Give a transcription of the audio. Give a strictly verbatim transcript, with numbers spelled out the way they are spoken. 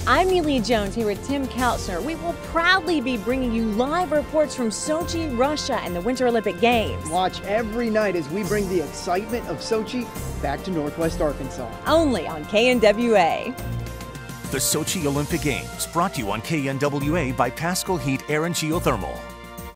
I'm Neile Jones here with Tim Kelchner. We will proudly be bringing you live reports from Sochi, Russia, and the Winter Olympic Games. Watch every night as we bring the excitement of Sochi back to Northwest Arkansas. Only on K N W A. The Sochi Olympic Games, brought to you on K N W A by Paschal Heat Air and Geothermal.